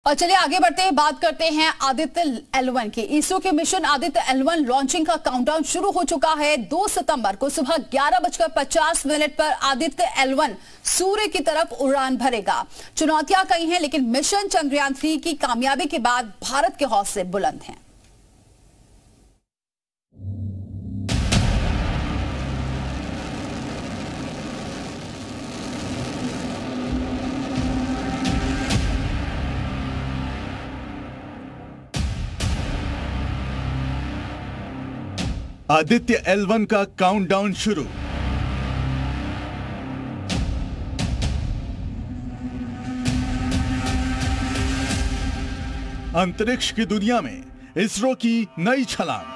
और चलिए आगे बढ़ते हैं, बात करते हैं आदित्य L1 की। इसरो के मिशन आदित्य L1 लॉन्चिंग का काउंटडाउन शुरू हो चुका है। 2 सितंबर को सुबह 11:50 पर आदित्य L1 सूर्य की तरफ उड़ान भरेगा। चुनौतियां कई हैं, लेकिन मिशन चंद्रयान 3 की कामयाबी के बाद भारत के हौसले बुलंद हैं। आदित्य L1 का काउंटडाउन शुरू। अंतरिक्ष की दुनिया में इसरो की नई छलांग।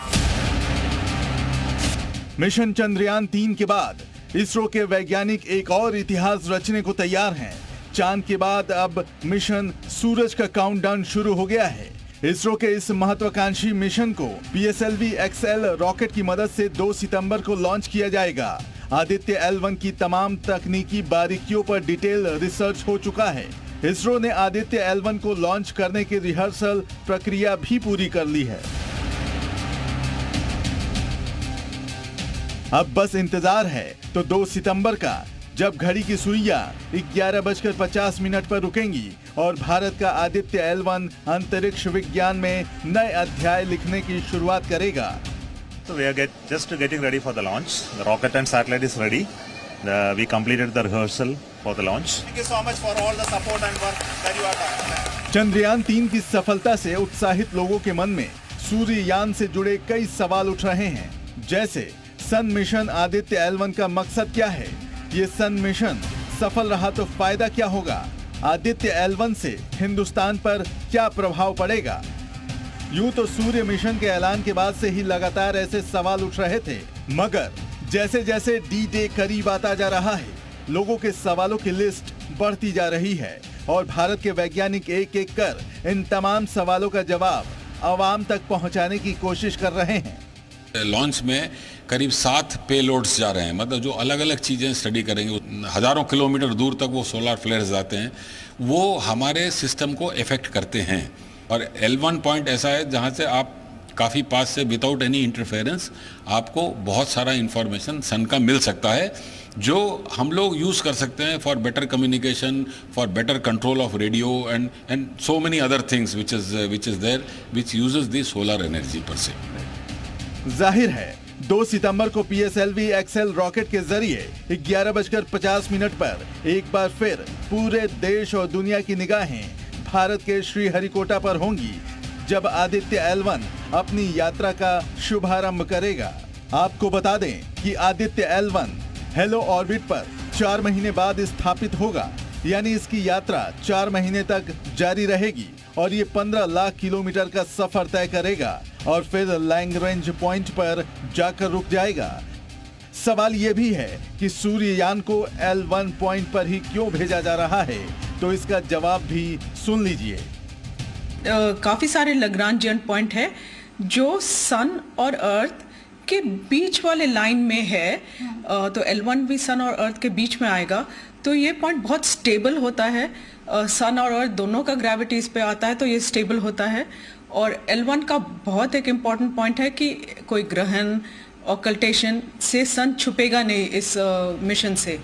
मिशन चंद्रयान 3 के बाद इसरो के वैज्ञानिक एक और इतिहास रचने को तैयार हैं। चांद के बाद अब मिशन सूरज का काउंटडाउन शुरू हो गया है। इसरो के इस महत्वाकांक्षी मिशन को PSLV XL रॉकेट की मदद से 2 सितंबर को लॉन्च किया जाएगा। आदित्य L1 की तमाम तकनीकी बारीकियों पर डिटेल रिसर्च हो चुका है। इसरो ने आदित्य L1 को लॉन्च करने की रिहर्सल प्रक्रिया भी पूरी कर ली है। अब बस इंतजार है तो 2 सितंबर का, जब घड़ी की सुइयां 11:50 पर रुकेंगी और भारत का आदित्य L1 अंतरिक्ष विज्ञान में नए अध्याय लिखने की शुरुआत करेगा। So we are just getting ready for the launch. The rocket and satellite is ready. We completed the rehearsal for the launch. Thank you so much for all the support and work that you are doing. Chandrayaan 3 की सफलता से उत्साहित लोगों के मन में सूर्ययान से जुड़े कई सवाल उठ रहे हैं, जैसे सन मिशन आदित्य L1 का मकसद क्या है? ये सन मिशन सफल रहा तो फायदा क्या होगा? आदित्य L1 से हिंदुस्तान पर क्या प्रभाव पड़ेगा? यूं तो सूर्य मिशन के ऐलान के बाद से ही लगातार ऐसे सवाल उठ रहे थे, मगर जैसे जैसे D-Day करीब आता जा रहा है, लोगों के सवालों की लिस्ट बढ़ती जा रही है और भारत के वैज्ञानिक एक एक कर इन तमाम सवालों का जवाब आवाम तक पहुंचाने की कोशिश कर रहे हैं। लॉन्च में करीब 7 पेलोड्स जा रहे हैं, मतलब जो अलग अलग चीज़ें स्टडी करेंगे। हज़ारों किलोमीटर दूर तक वो सोलर फ्लेयर्स जाते हैं, वो हमारे सिस्टम को इफ़ेक्ट करते हैं। और L1 पॉइंट ऐसा है जहाँ से आप काफ़ी पास से विदाउट एनी इंटरफेरेंस आपको बहुत सारा इंफॉर्मेशन सन का मिल सकता है, जो हम लोग यूज़ कर सकते हैं for better communication, for better control of radio and so many other things which is there which uses the solar energy पर से। जाहिर है 2 सितंबर को PSLV XL रॉकेट के जरिए 11:50 पर एक बार फिर पूरे देश और दुनिया की निगाहें भारत के श्रीहरिकोटा पर होंगी, जब आदित्य L1 अपनी यात्रा का शुभारंभ करेगा। आपको बता दें कि आदित्य L1 हेलो ऑर्बिट पर 4 महीने बाद स्थापित होगा, यानी इसकी यात्रा 4 महीने तक जारी रहेगी और ये 15 लाख किलोमीटर का सफर तय करेगा और फिर लैग्रेंज पॉइंट पर जाकर रुक जाएगा। सवाल ये भी है कि सूर्ययान को L1 पॉइंट पर ही क्यों भेजा जा रहा है, तो इसका जवाब भी सुन लीजिए। काफ़ी सारे लैग्रेंजियन पॉइंट है जो सन और अर्थ के बीच वाले लाइन में है, तो L1 भी सन और अर्थ के बीच में आएगा, तो ये पॉइंट बहुत स्टेबल होता है। सन और अर्थ दोनों का ग्रेविटी इस पे आता है, तो ये स्टेबल होता है। और L1 का बहुत एक इम्पॉर्टेंट पॉइंट है कि कोई ग्रहण ऑकल्टेशन से सन छुपेगा नहीं इस मिशन से।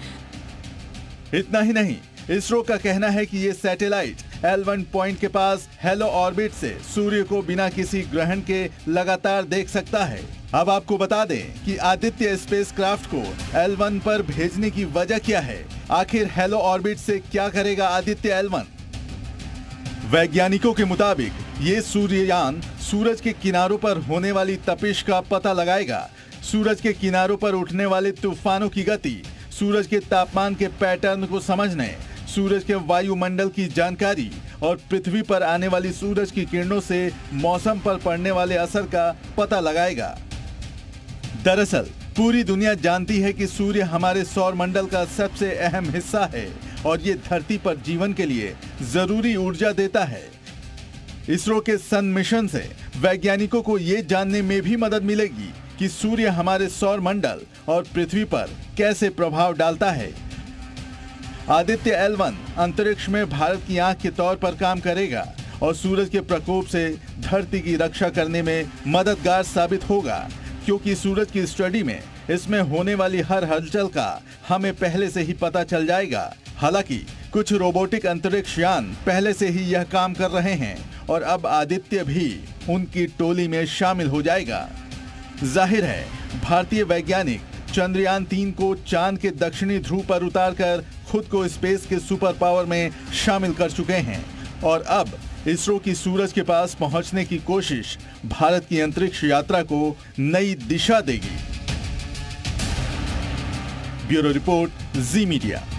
इतना ही नहीं, इसरो का कहना है कि ये सैटेलाइट L1 पॉइंट के पास हेलो ऑर्बिट से सूर्य को बिना किसी ग्रहण के लगातार देख सकता है। अब आपको बता दें कि आदित्य स्पेसक्राफ्ट को L1 पर भेजने की वजह क्या है। आखिर हेलो ऑर्बिट से क्या करेगा आदित्य L1? वैज्ञानिकों के मुताबिक ये सूर्ययान सूरज के किनारों पर होने वाली तपिश का पता लगाएगा, सूरज के किनारों पर उठने वाले तूफानों की गति, सूरज के तापमान के पैटर्न को समझने, सूरज के वायुमंडल की जानकारी और पृथ्वी पर आने वाली सूरज की किरणों से मौसम पर पड़ने वाले असर का पता लगाएगा। दरअसल पूरी दुनिया जानती है कि सूर्य हमारे सौर मंडल का सबसे अहम हिस्सा है और ये धरती पर जीवन के लिए जरूरी ऊर्जा देता है। इसरो के सन मिशन से वैज्ञानिकों को ये जानने में भी मदद मिलेगी कि सूर्य हमारे सौर मंडल और पृथ्वी पर कैसे प्रभाव डालता है। आदित्य L1 अंतरिक्ष में भारत की आंख के तौर पर काम करेगा और सूरज के प्रकोप से धरती की रक्षा करने में मददगार साबित होगा, क्योंकि सूरज की स्टडी में इसमें होने वाली हर हलचल का हमें पहले से ही पता चल जाएगा। हालांकि कुछ रोबोटिक अंतरिक्ष यान पहले से ही यह काम कर रहे हैं और अब आदित्य भी उनकी टोली में शामिल हो जाएगा। जाहिर है भारतीय वैज्ञानिक चंद्रयान 3 को चांद के दक्षिणी ध्रुव पर उतारकर खुद को स्पेस के सुपर पावर में शामिल कर चुके हैं और अब इसरो की सूरज के पास पहुंचने की कोशिश भारत की अंतरिक्ष यात्रा को नई दिशा देगी। Bureau report, Zee media.